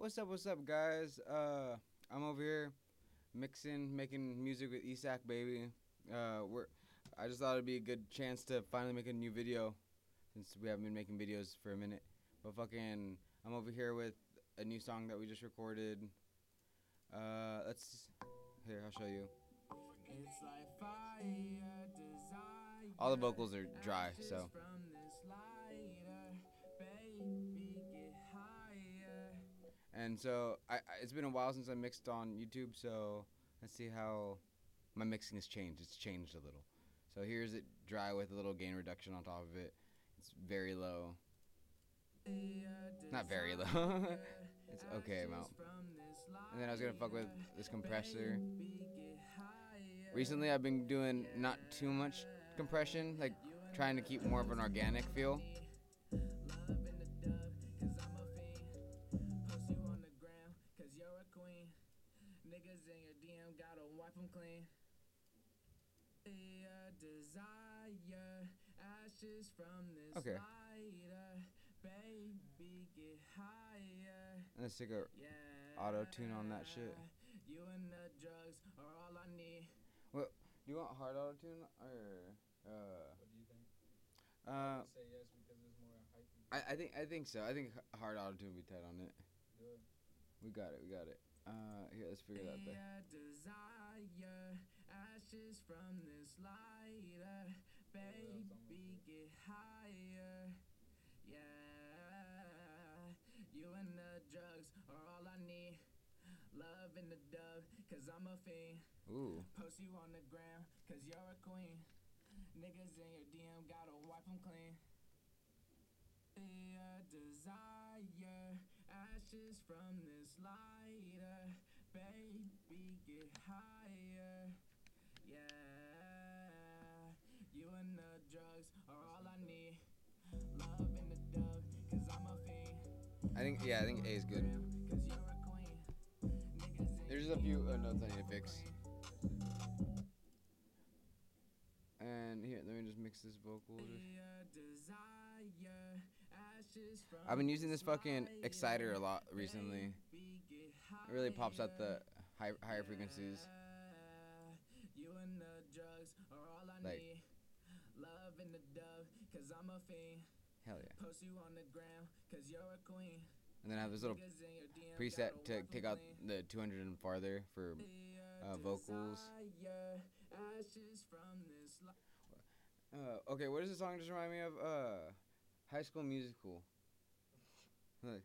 What's up, guys? I'm over here making music with EastSacBaby. We're I just thought it'd be a good chance to finally make a new video since we haven't been making videos for a minute. But fucking, I'm over here with a new song that we just recorded. Let's here. I'll show you. All the vocals are dry, so. And so it's been a while since I mixed on YouTube, so let's see how my mixing has changed. It's changed a little. So here's it dry with a little gain reduction on top of it. It's very low. Not very low. It's okay amount. And then I was gonna fuck with this compressor. Recently I've been doing not too much compression, like trying to keep more of an organic feel. Okay. Let's take a auto tune on that shit. What do you want, hard auto tune or What do you think? I would say yes because it's more hype. I think so. I think hard auto tune would be tight on it. Good. We got it. Here, let's figure that out. Ooh. Post you on the ground, cause you're a queen. Niggas in your DM gotta wipe them clean. Desire, ashes from this lighter. Baby, get higher. Yeah, you and the drugs are all I need. Love in the dug, cause I'm a fiend. I think A is good. There's a few notes I need to fix. And here, let me just mix this vocal. I've been using this fucking exciter a lot recently. It really pops out the higher frequencies. Like, hell yeah. And then I have this little preset to take out the 200 and farther for vocals. Okay, what does this song just remind me of? High School Musical. Like,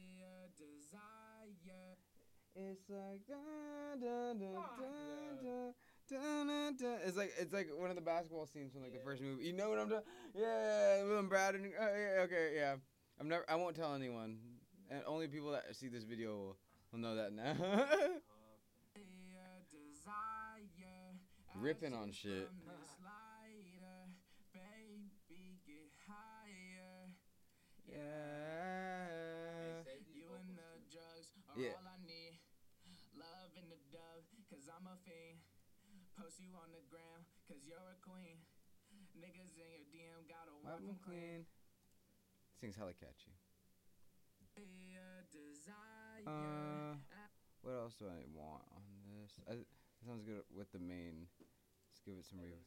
it's like da, da, da, da, da, da. It's like one of the basketball scenes from like the first movie. You know what I'm talking? Yeah, Will and Brad. Yeah, okay, yeah. I won't tell anyone, and only people that see this video will know that now. Ripping on shit. Yeah. You and the drugs are all I need. Love in the dub, cause I'm a fiend. Post you on the ground, cause you're a queen. Niggas in your DM gotta wipe them clean. This thing's hella catchy. What else do I want on this? That sounds good with the main. Let's give it some reverb.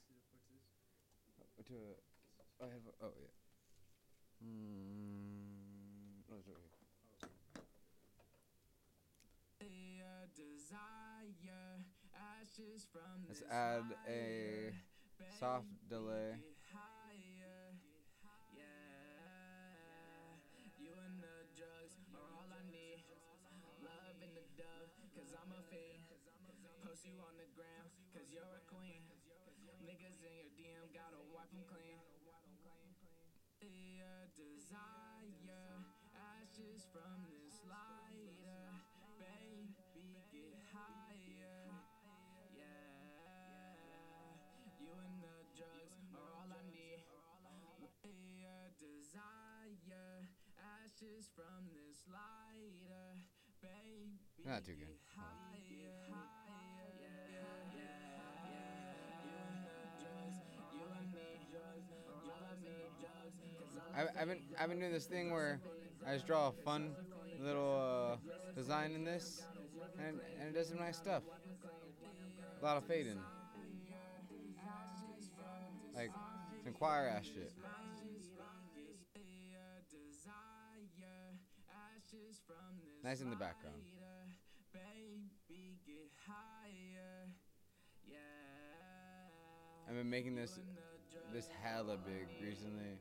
I have. Oh yeah. Oh, it's right here. Let's add a soft delay. Post you on the ground, cause you're a queen. Niggas in your DM gotta wipe them clean. Desire, ashes from this lighter. Baby, get higher. Yeah, you and the drugs are all I need. Desire, ashes from this lighter. Baby, not too good. I've been doing this thing where I just draw a fun little design in this, and it does some nice stuff. A lot of fading, like some choir ass shit. Nice in the background. I've been making this hella big recently.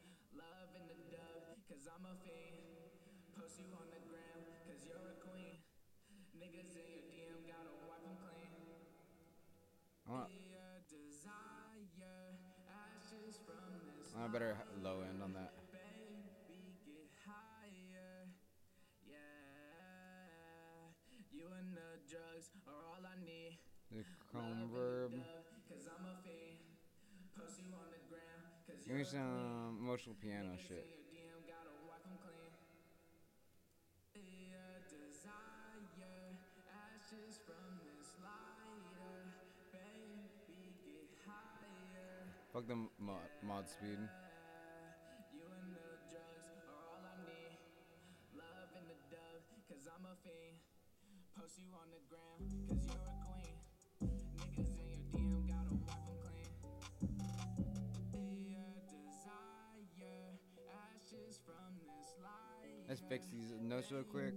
I want a better low end on that. The chrome verb. Give me some emotional piano shit. Fuck the mod speed. Let's fix these notes real quick.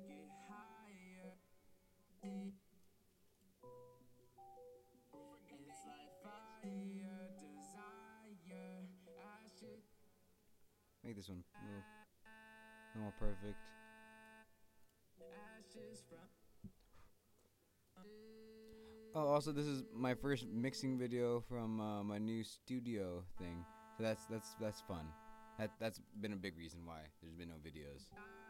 Make this one a little more perfect. Oh, also, this is my first mixing video from my new studio thing, so that's fun. That's been a big reason why there's been no videos.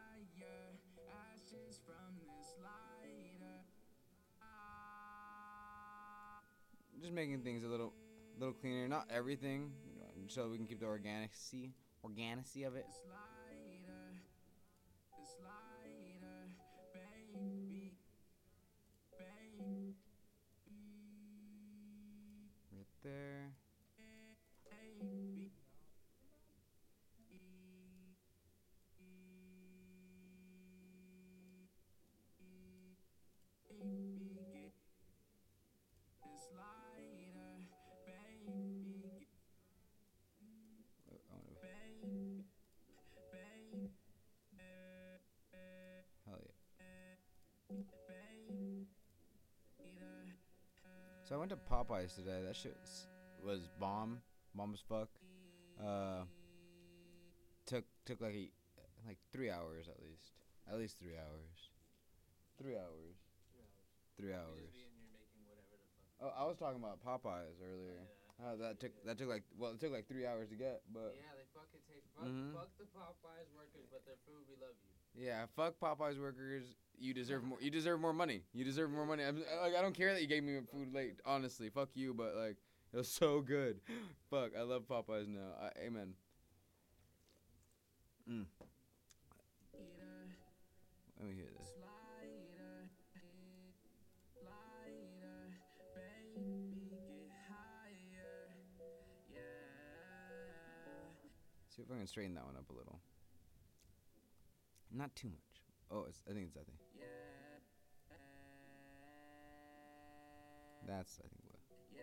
Just making things a little cleaner, not everything, so we can keep the organicity of it. Right there. Hell yeah. So I went to Popeyes today. That shit was bomb as fuck. Took like 3 hours at least 3 hours. 3 hours. 3 hours. Oh, I was talking about Popeyes earlier. That took like it took like 3 hours to get, but yeah, they fucking take fuck the Popeyes workers, but their food, we love you. Yeah, fuck Popeyes workers. You deserve more. You deserve more money. You deserve more money. I don't care that you gave me food late. Honestly, fuck you. But like, it was so good. Fuck, I love Popeyes now. Amen. Let me hear this. See if I can straighten that one up a little. Not too much. Oh, I think it's that thing. That's, I think, what.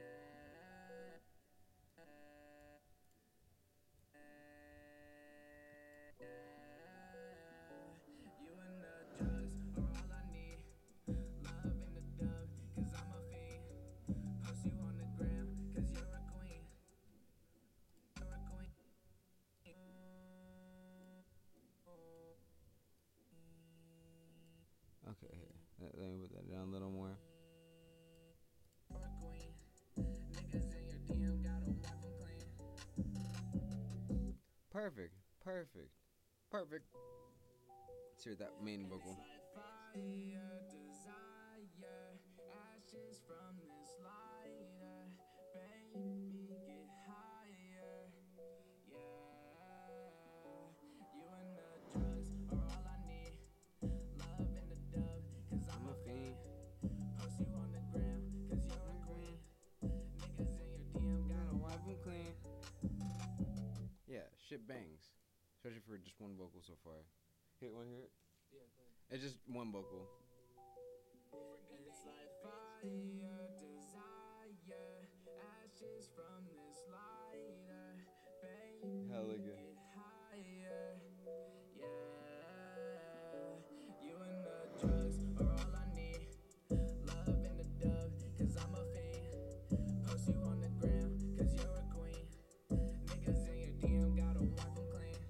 Okay, let me put that down a little more. Perfect. Let's hear that main vocal. Yeah, shit bangs. Especially for just one vocal so far. Wanna hear it? Yeah, go ahead. It's just one vocal. It's like fire, desire, ashes from this lighter. Baby, Hella good. get higher. Yeah, you and the drugs are all I need. Love in the dub, cause I'm a fiend. Post you on the gram, cause you're a queen. Niggas in your DM gotta wipe them clean.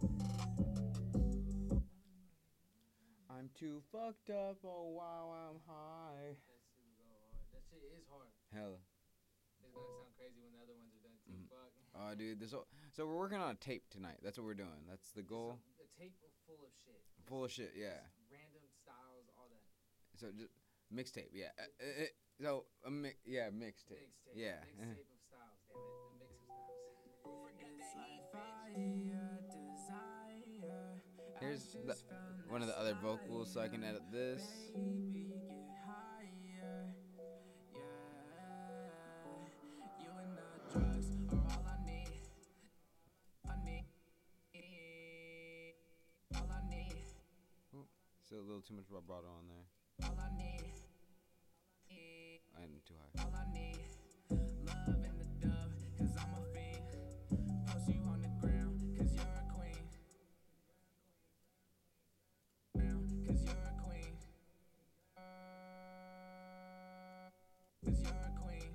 I'm too fucked up, oh wow, I'm high. That shit will go hard. That shit is hard. Hella. It's gonna sound crazy when the other ones are done too. Fuck. Oh, dude, so we're working on a tape tonight. That's what we're doing. That's the goal. A tape full of shit. Full of shit, yeah. Just random styles, all that. So just mixtape, yeah. Mixtape. Mixtape. Yeah. Mixtape of styles, damn it. A mix of styles. It's like fire, desire. Here's one of the other vocals, so I can edit this. Baby, get higher. Yeah. You and the drugs are all I need. All I need. Still a little too much vibrato on there. All I need. And too high. All I need. Love in the dub, cause I'm a fiend. Post you on the ground, cause you're a queen. Cause you're a queen. Cause you're a queen.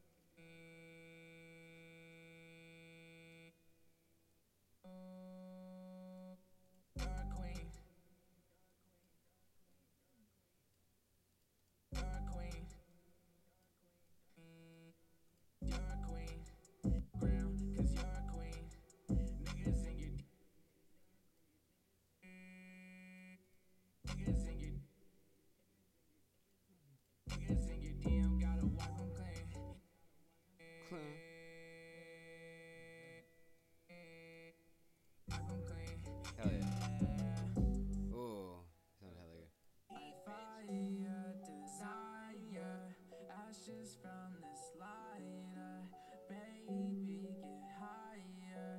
You're a queen. You're a queen. You're a queen. Ground, cause you're a queen. Niggas in your Niggas in your Niggas in your DM gotta wipe them clean. Wipe them clean. Hell yeah. Ooh, sound hella good. Like fire, desire, ashes from this lighter. Baby, get higher.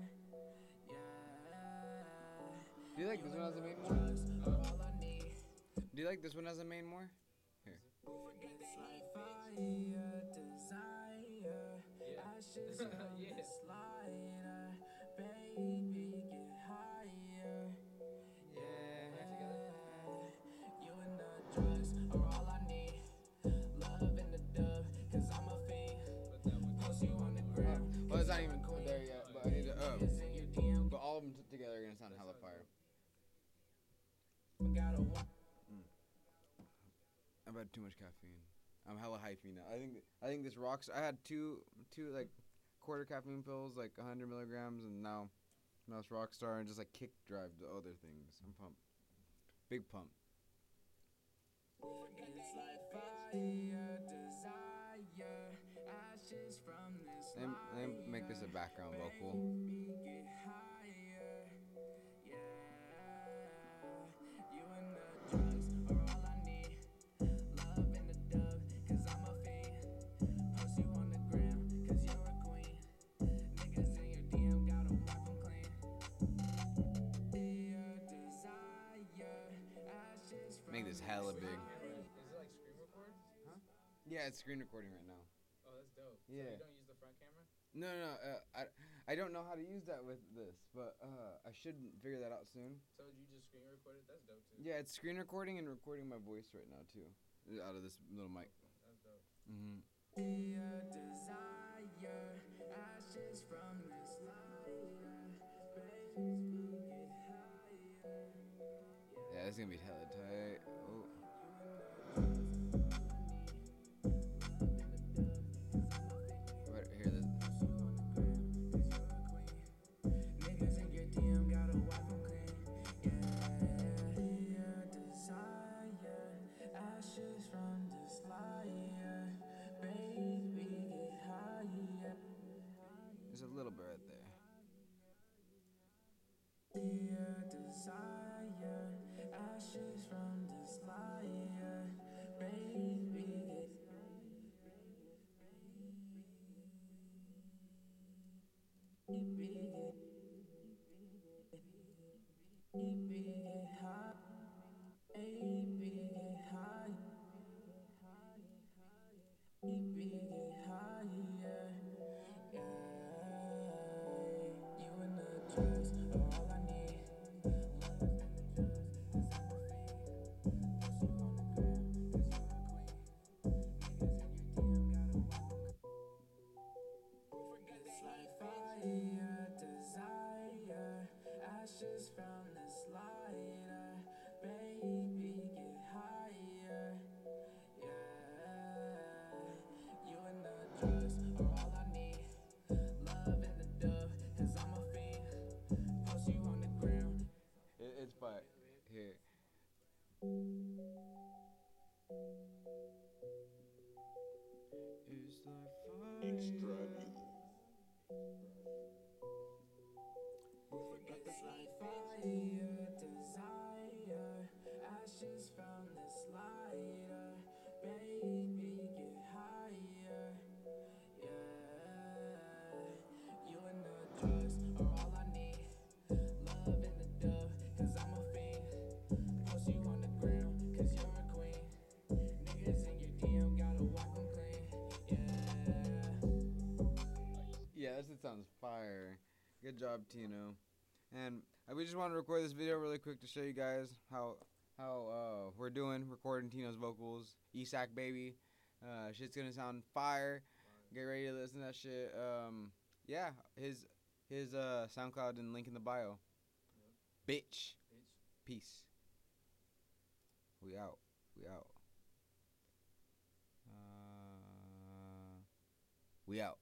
Yeah. Do you like this one as a main more? Drugs are all I need. Do you like this one as a main more? Here. It's like fire, desire, ashes from this lighter. Baby, get higher. Yeah. You and the drugs are all I need. Love in the dub, cause I'm a fiend. Post you on the ground. Well, it's not even there yet, but I need to, Niggas in your DM but all of them together are gonna sound hella fire. gotta walk. I've had too much caffeine. I'm hella hypey now. I think this rocks. I had two like quarter caffeine pills, like 100 milligrams, and now it's Rockstar and just like kick drive the other things. I'm pumped. Big pump. It's like fire, desire, ashes from this Let me make this a background vocal. Baby, get higher. Yeah. You and the drugs are all I need. Love in the dub, cause I'm a fiend. Post you on the gram, cause you're a queen. Niggas in your DM gotta wipe them clean. Fire, desire, ashes from Make this hella big. Is it like screen record? Yeah, it's screen recording right now. Oh, that's dope. Yeah. So you don't use the front camera? No. I don't know how to use that with this, but I should figure that out soon. So you just screen record it? That's dope too. Yeah, it's screen recording and recording my voice right now too, out of this little mic. That's dope. Mhm. Desire, ashes from this lighter. Baby, get higher. Yeah, it's gonna be hella tight. Oh. I better hear this. Niggas in your DM gotta wipe them clean. Yeah. Desire, ashes from this lighter. Baby, get higher. There's a little bit right there. Desire, ashes from this lighter. Baby, get Baby, get high. Good job, Tino. And we just want to record this video really quick to show you guys how we're doing recording Tino's vocals. EastSacBaby. Shit's gonna sound fire. Get ready to listen to that shit. Yeah, his SoundCloud and link in the bio. Bitch. Peace. We out. We out. We out.